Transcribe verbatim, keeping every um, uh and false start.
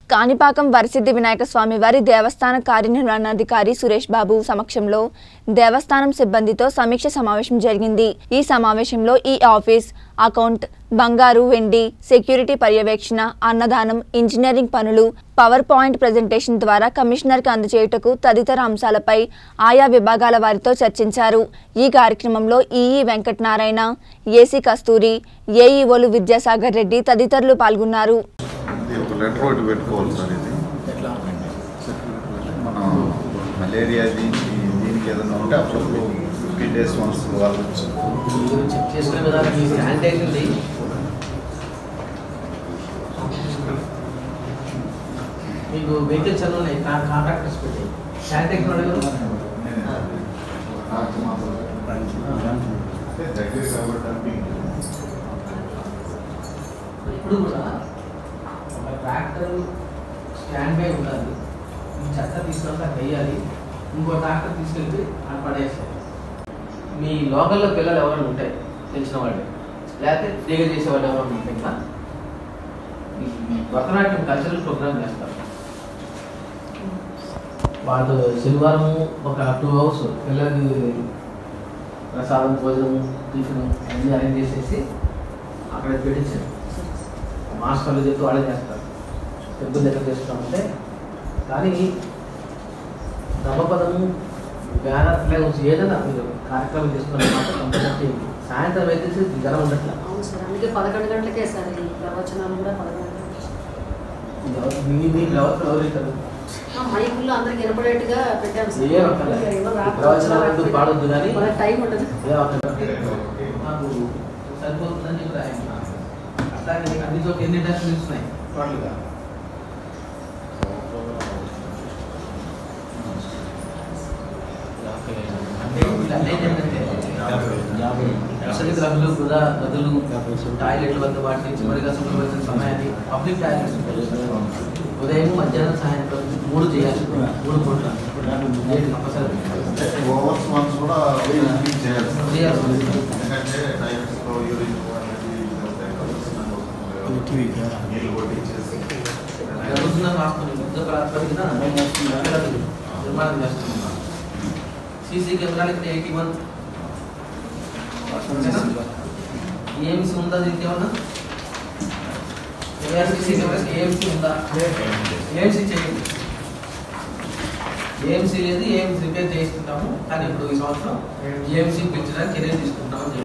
కాణిపాకం వరసిద్ధి వినాయక స్వామి వారి దేవస్థాన కార్యనిర్వహణాధికారి సురేష్ బాబు సమక్షంలో దేవస్థానం సిబ్బందితో సమీక్ష సమావేశం జరిగింది। ఈ సమావేశంలో ఈ ఆఫీస్, అకౌంట్, బంగారు, వెండి, సెక్యూరిటీ పర్యవేక్షణ, అన్నదానం, ఇంజనీరింగ్ పనులు, పవర్ పాయింట్ ప్రెజెంటేషన్ ద్వారా కమిషనర్కి అందజేయుటకు తదితర అంశాలపై ఆయా విభాగాల వారితో చర్చించారు। ఈ కార్యక్రమంలో ఈఈ వెంకటనారాయణ, ఏసీ కస్తూరి, ఏఈఓలు విద్యాసాగర్ రెడ్డి తదితరులు పాల్గొన్నారు। లెటర్ ఒకటి పెట్టుకోవాలి సార్, ఇది మన మలేరియా దీనికి దీనికి ఏదైనా ఉంటే అప్పుడప్పుడు ఫిఫ్టీన్ డేస్ వన్స్ వాళ్ళు చెక్ చేసుకునే విధానం మీకు శానిటైజర్ ఉంది। మీకు వెహికల్స్ అన్నీ ఉన్నాయి, కాంట్రాక్టర్స్ పెట్టి శానిటైజర్ అడగరు ఇప్పుడు కూడా ట్రాక్టర్ స్టాండ్ బై ఉండాలి, ఈ చెత్త తీసుకెళ్తే అక్కడ వేయాలి, ఇంకో ట్రాక్టర్ తీసుకెళ్ళి అక్కడ పడేస్తారు। మీ లోకల్లో పిల్లలు ఎవరైనా ఉంటాయి తెలిసిన వాళ్ళు, లేకపోతే ఫ్రీగా చేసేవాళ్ళు ఎవరైనా ఉంటే ఇంకా భరతనాట్యం కల్చరల్ ప్రోగ్రామ్ చేస్తారు వాళ్ళు। శనివారం ఒక టూ అవర్స్ పిల్లలకి ప్రసాదం, భోజనం, టిఫిన్ అన్నీ అరేంజ్ చేసేసి అక్కడ పెట్టించారు। మాస్టర్లు చెప్తూ వాళ్ళే చేస్తారు, టెంపుల్ దగ్గర చేస్తున్నామంటే। కానీ ధర్మపదము, బ్యానర్ ఫ్లాగ్స్ ఏదైనా మీరు కార్యక్రమం చేస్తున్నారు మాత్రం కంపల్సరీ సాయంత్రం అయితే జనం ఉండట్లా। అవును సార్, అందుకే పదకొండు గంటలకే సార్ ఈ ప్రవచనాలు కూడా పదకొండు గంటలకు మీ మీ ప్రవర్తన ఎవరైతారు మైకుల్లో అందరికి వినపడేట్టుగా పెట్టాము సార్। ఏ ప్రవచనాలు పాడొద్దు కానీ టైం ఉండదు, మాకు సరిపోతుందని చెప్పి రాయండి। అట్లాగే అన్ని చోట్ల ఎన్ని ఇండస్ట్రీస్ ఉన్నాయి టోటల్గా గదులు, వృధా గదులు, టాయిలెట్ల వద్ద వాటి నుంచి మరిగా శుభ్రపరిచిన సమయాన్ని పబ్లిక్ టాయిలెట్స్ ఉదయం, మధ్యాహ్నం, సాయంత్రం మూడు చేయాలి, మూడు పూట్ల కంపల్సరీ ఓవర్స్ వన్స్ కూడా చేయాలి, ఎందుకంటే నిర్మాణం చేస్తున్నాం। సీసీ కెమెరాలు ఇక్కడ ఎయిటీ వన్ ఏఎంసీ ఉందా దీనికి ఏమన్నా? సీసీ కెమెరాకి ఏఎంసీ ఉందా? ఏఎంసీ చేయండి, ఏఎంసీ లేదు, ఏఎంసీ రిపేర్ చేయిస్తుంటాము। కానీ ఇప్పుడు ఈ సంవత్సరం ఏఎంసీ పెంచడానికి చర్యలు తీసుకుంటామని